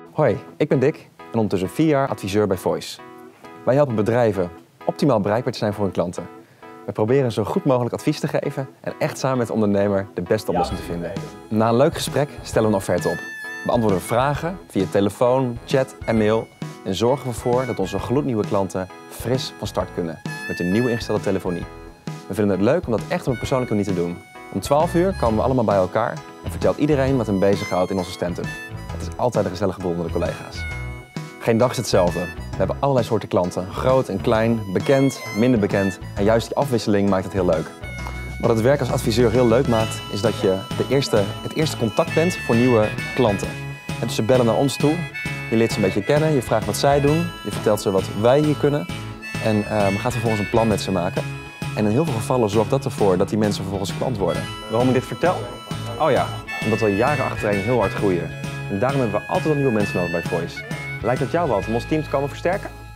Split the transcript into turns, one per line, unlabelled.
Hoi, ik ben Dick en ondertussen 4 jaar adviseur bij Voice. Wij helpen bedrijven optimaal bereikbaar te zijn voor hun klanten. We proberen zo goed mogelijk advies te geven en echt samen met de ondernemer de beste oplossing te vinden. Na een leuk gesprek stellen we een offerte op. Beantwoorden we vragen via telefoon, chat en mail en zorgen we ervoor dat onze gloednieuwe klanten fris van start kunnen met de nieuw ingestelde telefonie. We vinden het leuk om dat echt op een persoonlijke manier te doen. Om 12 uur komen we allemaal bij elkaar en vertelt iedereen wat hem bezighoudt in onze stand-up. Het is altijd een gezellige boel onder de collega's. Geen dag is hetzelfde. We hebben allerlei soorten klanten. Groot en klein, bekend, minder bekend. En juist die afwisseling maakt het heel leuk. Wat het werk als adviseur heel leuk maakt, is dat je het eerste contact bent voor nieuwe klanten. En dus ze bellen naar ons toe, je leert ze een beetje kennen, je vraagt wat zij doen, je vertelt ze wat wij hier kunnen en gaat vervolgens een plan met ze maken. En in heel veel gevallen zorgt dat ervoor dat die mensen vervolgens klant worden. Waarom ik dit vertel? Oh ja, omdat we jaren achtereen heel hard groeien. En daarom hebben we altijd wel nieuwe mensen nodig bij Voice. Lijkt het jou wat om ons team te komen versterken?